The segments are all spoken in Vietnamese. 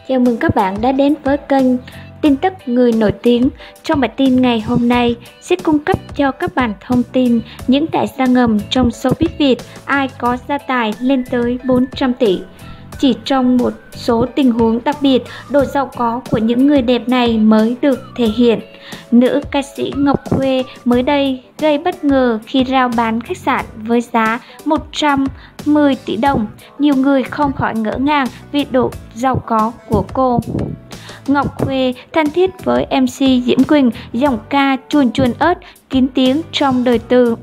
Chào mừng các bạn đã đến với kênh tin tức người nổi tiếng. Trong bản tin ngày hôm nay sẽ cung cấp cho các bạn thông tin những đại gia ngầm trong showbiz Việt ai có gia tài lên tới 400 tỷ. Chỉ trong một số tình huống đặc biệt, độ giàu có của những người đẹp này mới được thể hiện. Nữ ca sĩ Ngọc Khuê mới đây gây bất ngờ khi rao bán khách sạn với giá 110 tỷ đồng. Nhiều người không khỏi ngỡ ngàng vì độ giàu có của cô. Ngọc Khuê thân thiết với MC Diễm Quỳnh, giọng ca chuồn chuồn ớt, kín tiếng trong đời tư.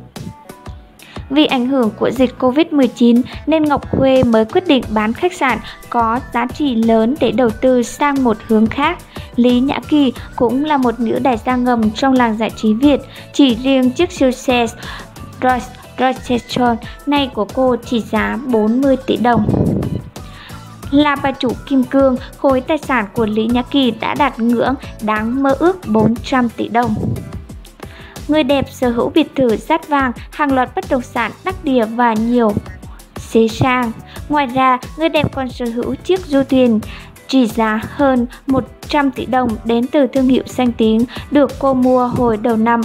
Vì ảnh hưởng của dịch Covid-19 nên Ngọc Khuê mới quyết định bán khách sạn có giá trị lớn để đầu tư sang một hướng khác. Lý Nhã Kỳ cũng là một nữ đại gia ngầm trong làng giải trí Việt. Chỉ riêng chiếc siêu xe Rolls-Royce này của cô chỉ giá 40 tỷ đồng. Là bà chủ kim cương, khối tài sản của Lý Nhã Kỳ đã đạt ngưỡng đáng mơ ước 400 tỷ đồng. Người đẹp sở hữu biệt thự dát vàng, hàng loạt bất động sản đắc địa và nhiều xế sang. Ngoài ra, người đẹp còn sở hữu chiếc du thuyền trị giá hơn 100 tỷ đồng đến từ thương hiệu danh tiếng được cô mua hồi đầu năm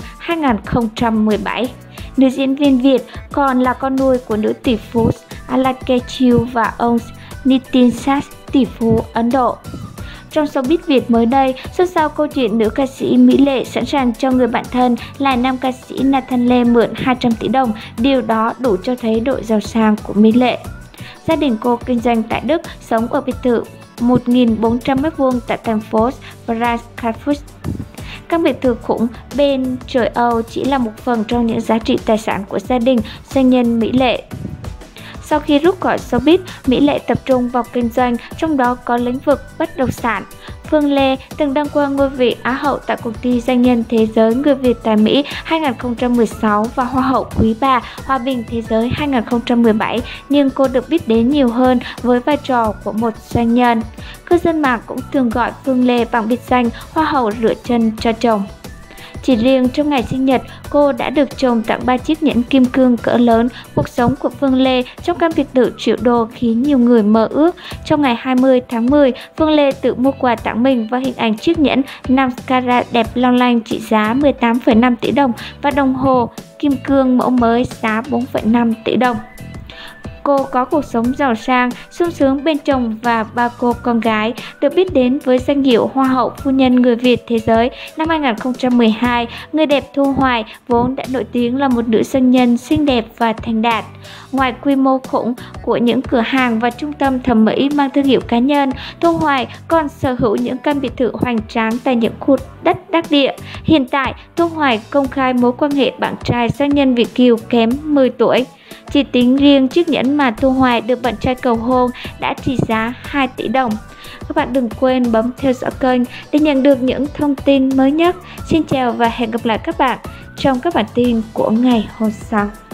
2017. Nữ diễn viên Việt còn là con nuôi của nữ tỷ phú Alakechil và ông Nitin Sachs, tỷ phú Ấn Độ. Trong showbiz Việt mới đây, xôn xao câu chuyện nữ ca sĩ Mỹ Lệ sẵn sàng cho người bạn thân là nam ca sĩ Nathan Lê mượn 200 tỷ đồng. Điều đó đủ cho thấy độ giàu sang của Mỹ Lệ. Gia đình cô kinh doanh tại Đức, sống ở biệt thự 1.400 m² tại thành phố Frankfurt. Căn biệt thự khủng bên trời Âu chỉ là một phần trong những giá trị tài sản của gia đình doanh nhân Mỹ Lệ. Sau khi rút khỏi showbiz, Mỹ Lệ tập trung vào kinh doanh, trong đó có lĩnh vực bất động sản. Phương Lê từng đăng quang ngôi vị Á hậu tại cuộc thi Doanh nhân Thế giới Người Việt tại Mỹ 2016 và Hoa hậu Quý bà Hòa bình Thế giới 2017, nhưng cô được biết đến nhiều hơn với vai trò của một doanh nhân. Cư dân mạng cũng thường gọi Phương Lê bằng biệt danh Hoa hậu rửa chân cho chồng. Chỉ riêng trong ngày sinh nhật, cô đã được chồng tặng 3 chiếc nhẫn kim cương cỡ lớn. Cuộc sống của Phương Lê trong căn biệt thự triệu đô khiến nhiều người mơ ước. Trong ngày 20 tháng 10, Phương Lê tự mua quà tặng mình và hình ảnh chiếc nhẫn 5 carat đẹp long lanh trị giá 18,5 tỷ đồng và đồng hồ kim cương mẫu mới giá 4,5 tỷ đồng. Cô có cuộc sống giàu sang, sung sướng bên chồng và ba cô con gái, được biết đến với danh hiệu Hoa hậu Phu nhân Người Việt Thế giới năm 2012. Người đẹp Thu Hoài vốn đã nổi tiếng là một nữ doanh nhân xinh đẹp và thành đạt. Ngoài quy mô khủng của những cửa hàng và trung tâm thẩm mỹ mang thương hiệu cá nhân, Thu Hoài còn sở hữu những căn biệt thự hoành tráng tại những khu đất đắc địa. Hiện tại, Thu Hoài công khai mối quan hệ bạn trai doanh nhân Việt kiều kém 10 tuổi. Chỉ tính riêng chiếc nhẫn mà Thu Hoài được bạn trai cầu hôn đã trị giá 2 tỷ đồng. Các bạn đừng quên bấm theo dõi kênh để nhận được những thông tin mới nhất. Xin chào và hẹn gặp lại các bạn trong các bản tin của ngày hôm sau.